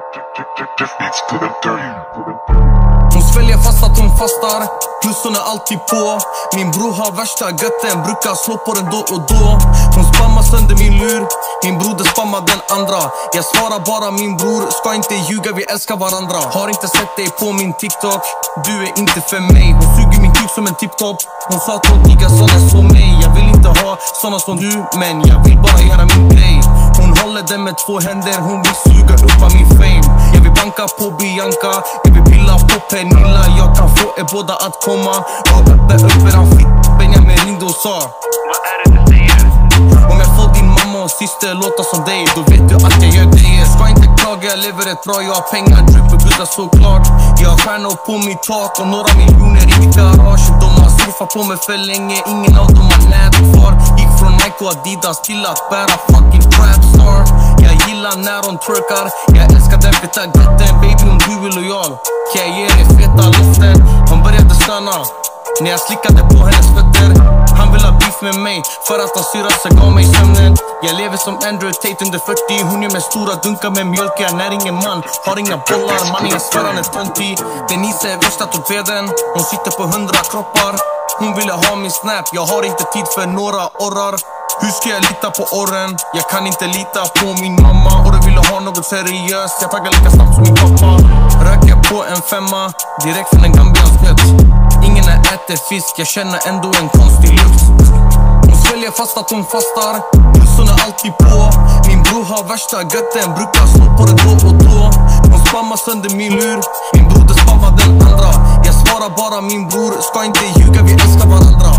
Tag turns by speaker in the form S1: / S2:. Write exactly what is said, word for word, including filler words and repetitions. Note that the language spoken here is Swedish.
S1: Hon sväljer fast att hon fastar, plus hon är alltid på. Min bror har värsta götten, brukar slå på den då och då. Hon spammar sönder min lur, min broder spammar den andra. Jag svarar bara min bror, ska inte ljuga, vi älskar varandra. Har inte sett dig på min TikTok, du är inte för mig. Hon suger min kuk som en tipptopp. Hon sa att hon diggar såna som mig. Jag vill inte ha såna som du, men jag vill bara göra min grej. Hon håller den med två händer, hon vill suga upp av min fame. Jag vill banka på Bianka, jag vill pilla på Pernilla. Jag kan få er båda att komma och öppna upp eran fitt. Benjamin ringde och sa:
S2: vad är det du säger?
S1: Om jag får din mamma och syster låta som dig, då vet du att jag gör det. Ska inte klaga, jag lever ett bra, jag har pengar, drip och gudar såklart. Jag har stjärnor på mitt tak och några miljoner i mitt garage. De har surfat på mig för länge, ingen av dem har nätet kvar. Gick från Nike och Adidas till att bära fucking crapstar. Jag gillar när hon twerkar, jag älskar den feta götten. Baby, om du är lojal, kan jag ge dig feta löften. Hon började stöna när jag slickade på hennes fötter. Han vill ha beef med mig för att han syra sig gav mig sömnen. Jag lever som Andrew Tate under fyrtio. Hon är med stora dunkar med mjölk. Jag är ingen man, har inga bollar. Man är svärande töntig. Denise är värsta torpeden. Hon sitter på hundra kroppar. Hon ville ha min snap, jag har inte tid för några orrar. Hur ska jag lita på orren? Jag kan inte lita på min mamma. Och du ville ha något seriöst, jag taggar lika snabbt som min pappa. Röker på en femma, direkt från en gambians gött. Ingen är äter fisk, jag känner ändå en konstig lukt. Hon sväljer fast att hon fastar, plus hon är alltid på. Min bror har värsta götten, brukar slå på det då och då. Hon spammar sönder min lur, min broder spammar den andra. Jag svarar bara min bror, ska inte ljuga, vi älskar varandra.